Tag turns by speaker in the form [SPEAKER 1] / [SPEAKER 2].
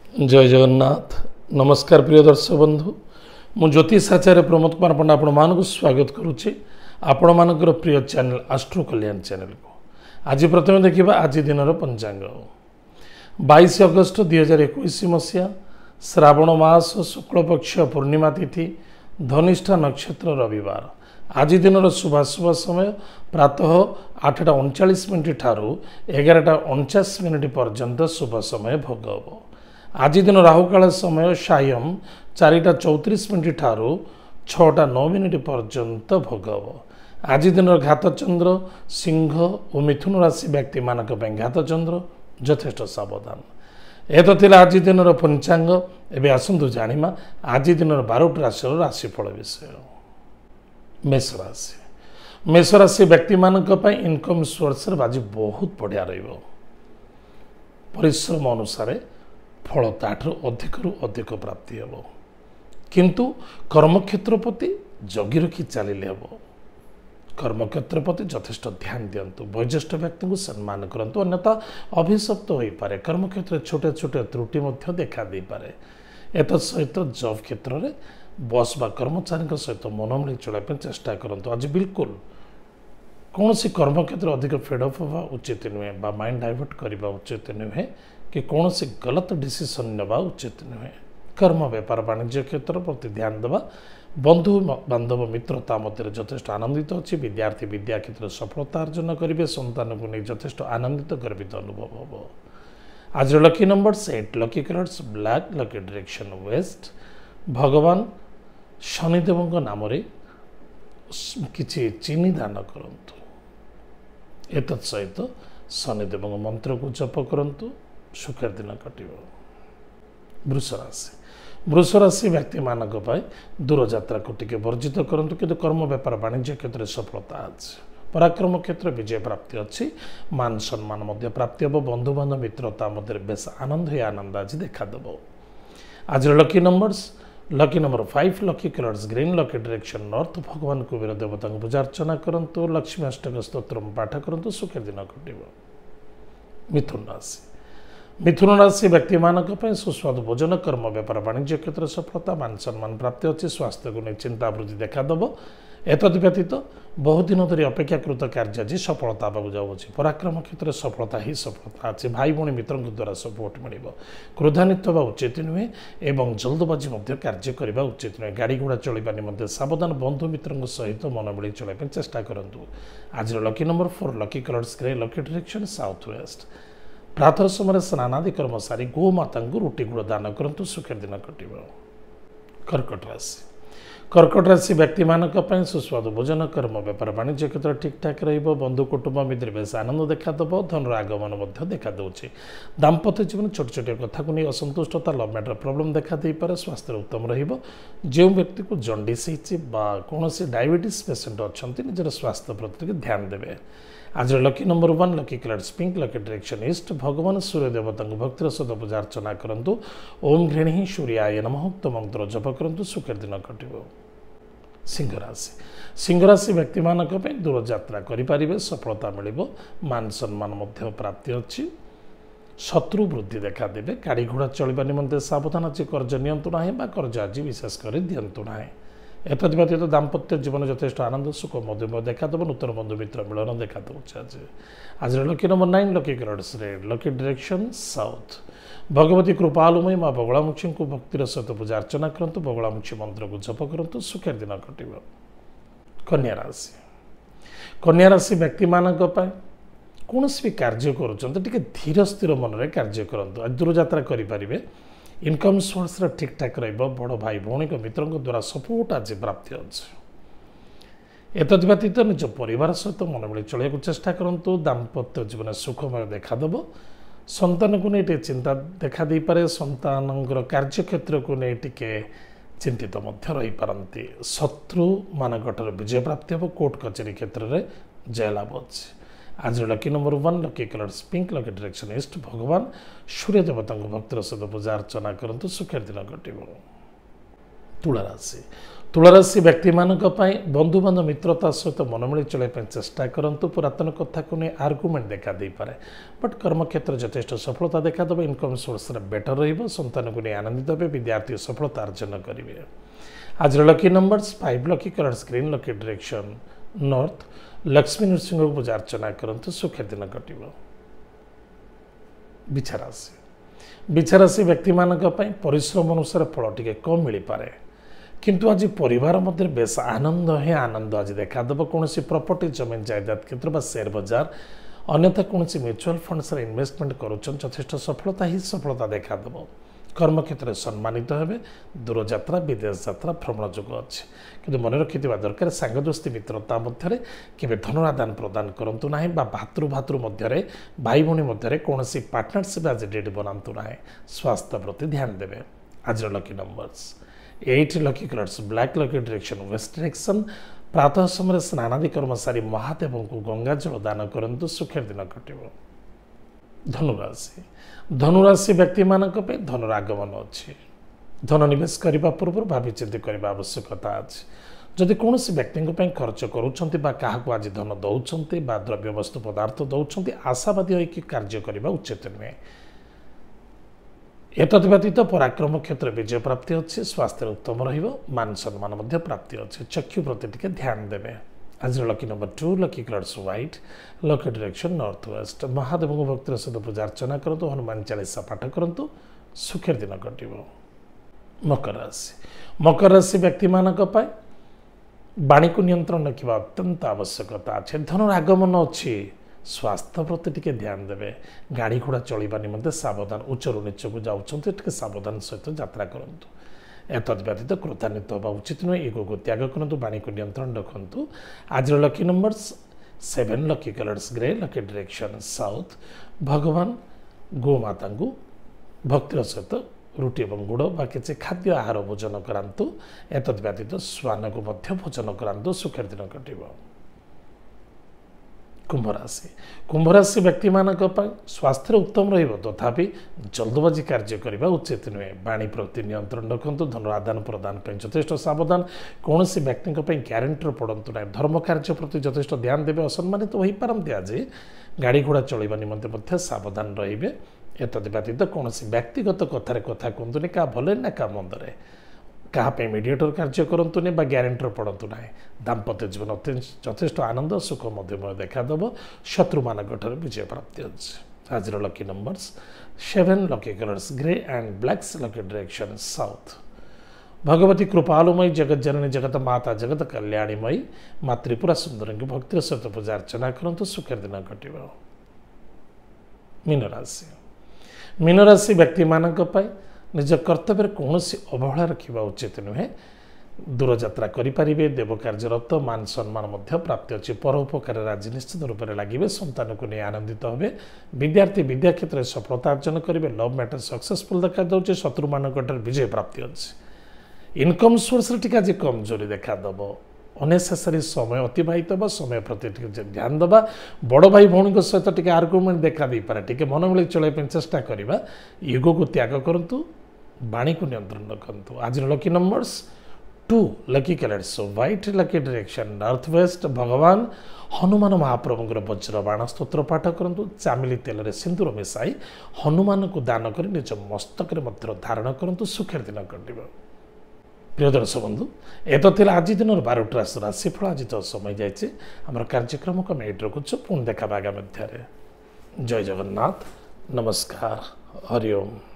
[SPEAKER 1] जय जगन्नाथ। नमस्कार प्रिय दर्शक बंधु, मु ज्योतिष आचार्य प्रमोद कुमार पंडा आपण मानक स्वागत करुच्ची आपण मानकर प्रिय चैनल आस्ट्रो कल्याण चैनल को। आज प्रथम देखा आज दिन पंचांग 22 अगस्ट 2021 मसीहा श्रावण मास शुक्ल पक्ष पूर्णिमा तिथि धनिष्ठा नक्षत्र रविवार। आज दिन शुभाशुभ समय प्रातः 8:39 ठारू 11:49 पर्यंत शुभ समय भोग हम। आज दिन राहुकाल समय सायं 4:34 ठारू 6:09 पर्यंत भोग हम। आज दिन घातचंद्र सिंह और मिथुन राशि व्यक्ति मानक घातचंद्र यथेष्ट सावधान। एत थिला आज दिन पंचांग। एबे आसंतु जानिमा आज दिन 12 राशि राशिफल विषय। मेष राशि मेष राशि व्यक्ति मानक इनकम सोर्स आज बहुत बढ़िया रहिबो। परिश्रम अनुसार फल ताठू अधिक प्राप्ति हेब, किंतु कर्मक्षेत्र प्रति जगी रखी चलिले हेब। कर्मक्षेत्र प्रति यथेष्ट ध्यान दिंतु। वयोज्येष्ठ व्यक्ति को सम्मान करंतु, अन्यथा अभिशप्त हो पारे। कर्मक्षेत्र छोटे छोटे त्रुटि देखा दे पारे। एत सहित जॉब क्षेत्र में बस बा कर्मचारी सहित मनमिली चलने चेष्टा करूँ। आज बिल्कुल कौन सी कर्मक्षेत्र अधिक फेडअप हवा उचित नुहे, माइंड डाइवर्ट करने उचित नुहे कि कौन सी गलत डिसीजन नेबा उचित नुहे। कर्म व्यापार वाणिज्य क्षेत्र प्रति ध्यान देवा। बंधु बांधव मित्रता मध्य यथेष्ट आनंदित अच्छी। विद्यार्थी विद्या क्षेत्र सफलता अर्जन करेंगे। संतान को नहीं यथेष्ट आनंदित गर्वित अनुभव हम। आज lucky numbers 8, lucky colours black, lucky direction west. भगवान शनिदेव नाम किसी चीनी दान करंतु। एत सहित शनिदेव मंत्र को जप करंतु। सुखर दिन कटिब। वृष राशि वृष राशि व्यक्ति मानक दूर यात्रा को टिके वर्जित करंतु, किंतु कर्म व्यापार वाणिज्य क्षेत्र में सफलता आज। पराक्रम क्षेत्र विजय प्राप्ति अच्छी। मान सम्मान मध्य प्राप्ति हम। बंधु बांधव मित्रता मध्य बेस आनंद ही आनंद आज देखादेव। आज lucky numbers lucky number 5, lucky colours green, lucky direction north. भगवान कुबेर देवता पूजा अर्चना करंतु। लक्ष्मी अष्टक स्तोत्र पाठ करंतु। सुखर दिन कटिब। मिथुन राशि मिथुन राशि व्यक्ति मानक सुस्वादु भोजन, कर्म व्यापार वाणिज्य क्षेत्र सफलता, मान सम्मान प्राप्ति अच्छी। स्वास्थ्य को नहीं चिंता वृद्धि देखादेव। एतद व्यतीत बहुत दिन धरी अपेक्षाकृत कार्य आज सफलता आगे जाऊँगी। पराक्रम क्षेत्र में सफलता ही सफलता अच्छी। भाई भाई मित्रों द्वारा सपोर्ट मिल। क्रोधान्वित हवा उचित नुहे एवं जल्दबाजी कार्य करने उचित नुहे। गाड़ी घोड़ा चलवा निमंते सावधान। बंधु मित्रों सहित मन मिली चलने चेष्टा करूँ। आज lucky number 4, lucky colours grey, lucky direction south west. प्रातः समय स्नानादि कर्म सारी गोमाता को रुटी गुड़ दान करंतु। सुखर दिन कटिब। कर्कट राशि कर्कट राशि व्यक्ति मानक सुस्वादु भोजन, कर्म व्यापार वाणिज्य क्षेत्र ठीक ठाक रहिबो। बंधु कुटुंब मित्र बेस आनंद देखादेव। धनर आगमन देखा दूसरी। दाम्पत्य जीवन छोट छोट कथा को नहीं असंतुष्टता, लव मैटर प्रॉब्लम देखा दे पारे। स्वास्थ्य उत्तम रहिबो। जो व्यक्ति को जंडिस कौन से डायबिटीज पेसेंट अच्छा निजर स्वास्थ्य प्रति ध्यान देवे। आज lucky number 1, lucky colours pink, lucky direction east. भगवान सूर्य देवता भक्तिर सहित पूजा अर्चना करंतु। ओम घृणी सूर्याय नमः उक्त मंत्र जप करंतु। सुखर दिन कटिब। सिंह राशि सिंह राशि व्यक्ति मानक दूर यात्रा करें। सफलता मिल। मान सम्मान मध्य प्राप्ति अच्छी। शत्रु वृद्धि देखा देवे। गाड़ी घोड़ा चलवा निमंते सावधान अच्छी। कर्ज नियंतु ना कर्ज आज विशेषकर दिंतु ना। एतद व्यतीत दाम्पत्य जीवन यथेष्ट आनंद सुख मधुमेह देखादेव। नूतन बंधु मित्र मिलन देखा आज। आज lucky number 9, lucky colours red, lucky direction south. भगवती कृपालुमयी माँ बगलामुखी को भक्तिर सहित पूजा अर्चना करंतु। बगलामुखी मंत्र को जप करंतु। सुखर दिन कटिब। कन्या राशि कन्या राशि व्यक्ति मानक कौन भी कार्य करुँच धीर स्थिर मन में कार्य करंतु। आज दूर यात्रा करें। इनकम सोर्स ठीक ठाक रहिबो। बड़ भाई भौणी मित्रों द्वारा सपोर्ट आज प्राप्ति अच्छे। एतद व्यतीत निज परिवार सहित मन मिली चलने चेष्टा करूँ। दाम्पत्य जीवन सुखमय देखादेव। संतान को नहीं चिंता देखा दे पारे। संतान कार्य क्षेत्र को नहीं टिके चिंतित रही पारती। शत्रु मान विजय प्राप्ति हम। कोर्ट कचेरी क्षेत्र में जयलाभ अच्छे। आज lucky number 1, lucky colours pink, lucky direction east. भगवान सूर्य देवता भक्तिर सहित पूजा अर्चना करंतु। सुखर दिन कटिब। तुला राशि तुलाराशि व्यक्ति मानक बंधु बांधव मित्रता सहित मनमिली चलने चेष्टा करूँ पुरातन कथा को नहीं आर्गुमेंट देखा दे पारे बट कर्म क्षेत्र यथेष्ट सफलता देखा इनकम सोर्स बेटर रंतान को नहीं आनंदित हे विद्यार्थी सफलता अर्जन करेंगे। आज lucky numbers 5 lucky colours green lucky direction north Lakshmi Nrusingha को पूजा अर्चना करूँ सुखे दिन कटो। बिछाराशि व्यक्ति मानक परिश्रम अनुसार फल टी कम मिल पारे किंतु आज परिवार मध्य बेस आनंद ही आनंद आज देखादेव कौन प्रॉपर्टी जमीन जायदाद क्षेत्र शेयर बजार अन्यथा कौन म्यूचुअल फंड्स इन्वेस्टमेंट करुचन यथेष्ट सफलता ही सफलता देखादेव। कर्म क्षेत्र में सम्मानित हेबे दूर यात्रा विदेश यात्रा भ्रमण जोग अच्छे कि मन रखि दरकार सांग दोस्ती मित्रता मध्य केवे धन आदान प्रदान करूँ ना भातृ भातृ मध्य भाई भाई मध्य कौन पार्टनरशिप आज डेट बनातु ना स्वास्थ्य प्रति ध्यान देवे। आज lucky numbers 8 lucky colours black lucky direction west direction प्रातः समय स्नानादि कर्म सारी महादेव को गंगाजल दान करूँ सुखे दिन कटो। धनुराशि व्यक्ति मानक धनर आगमन अच्छी धन निवेश करने पूर्व भावी चिंती करने आवश्यकता अच्छी जदि कौन व्यक्ति खर्च करुँच आज धन दौरान द्रव्य वस्तु पदार्थ दौरान आशावादी होकर कार्य करने उचित नुहे। एतद् व्यतीत पराक्रम क्षेत्र विजय प्राप्ति अच्छी स्वास्थ्य उत्तम मान सम्मान प्राप्ति अच्छे चक्षु प्रति टिके ध्यान देवे। आज lucky number 2 lucky colours white lucky direction north west Mahadev को भक्तिर सहित पूजा अर्चना करूँ हनुमान चालीसा पाठ करूँ सुखे दिन कटो। मकर राशि व्यक्ति मानक वाणी को नियंत्रण रखा अत्यंत आवश्यकता अच्छे धन आगमन अच्छी स्वास्थ्य प्रति टिके ध्यान देवे। गाड़ी घोड़ा चलवा निमंते सावधान उच्चरू नीच को जाऊँचे सावधान सहित यात्रा करूँ। एतद् व्यतीत क्रोधान्वित होगा उचित नुहे ईगो को त्याग करूँ वाणी को नियंत्रण रखु। आज lucky numbers 7 lucky colours grey lucky direction south भगवान गोमाता को भक्तिर सहित रुटी और गुड़ बा किसी खाद्य आहार भोजन करातु। एतद् व्यतीत श्वान को भोजन करातु सुखे दिन कटो। कुंभराशि व्यक्ति मानक स्वास्थ्य उत्तम तथापि जल्दबाजी कार्य करने उचित नुहे। वाणी प्रति नियंत्रण रखु धन आदान प्रदान यथेष्ट सावधान कौन व्यक्ति ग्यारेंटर पड़ू ना धर्म कार्य प्रति यथेष्ट ध्यान देवे असम्मानित हो पारती आज गाड़ी घोड़ा चलवा निमंते सावधान रे। एतद् व्यतीत कौन व्यक्तिगत कथार कथा कहतुनि क्या भले ना क्या मंदरे क्या मीडिएटर कार्य करूँ ना ग्यारेंटर पड़ू ना दाम्पत्य जीवन यथेष्ट आनंद सुख मध्यमय देखादेव शत्रु मान विजय प्राप्ति अच्छे। आज lucky numbers 7 lucky colours grey and blacks lucky direction south भगवती कृपालुमयी जगत जननी जगत माता जगत कल्याणीमयी माँ त्रिपुरा सुंदरी की भक्तिर सहित पूजा अर्चना करूँ सुखे दिन कटो। मीनराशि व्यक्ति मानक निज कर्तव्य कौन अवहेला रखा उचित नुहे। दूर यात्रा करें देव कार्यरत मान सम्मान प्राप्ति अच्छी परोपकार आज निश्चित रूप से लगे संतान को नहीं आनंदित हे विद्यार्थी विद्या क्षेत्र में सफलता अर्जन करेंगे। लव मैटर सक्सेसफुल देखा दूसरे शत्रु मान विजय प्राप्ति अच्छी इनकम सोर्स टी आज कमजोरी देखादेव अनेसेसरी समय अतिबाहित हे समय प्रति ध्यान देवा बड़ भाई भौणी सहित टी आर्गुमेंट देखा दे पारे टी मन मिली चलने चेष्टा करवा ईगो को त्याग करूँ वाणी को नियंत्रण रखु। आज lucky numbers 2 lucky colours white lucky direction north west भगवान हनुमान महाप्रभुଙ୍କର वज्र बाण स्तोत्र पाठ करूँ चामिली तेल सिंदूर मिसाई हनुमान को दान कर निज मस्तक धारण करूँ सुखे दिन कटो। प्रिय दर्शक बंधु एत आज दिन 12टा राशिफल आज तो समय जाइए आम कार्यक्रम को मैं रखुच्छू पुणी देखा आगामी। जय जगन्नाथ नमस्कार हरिओम।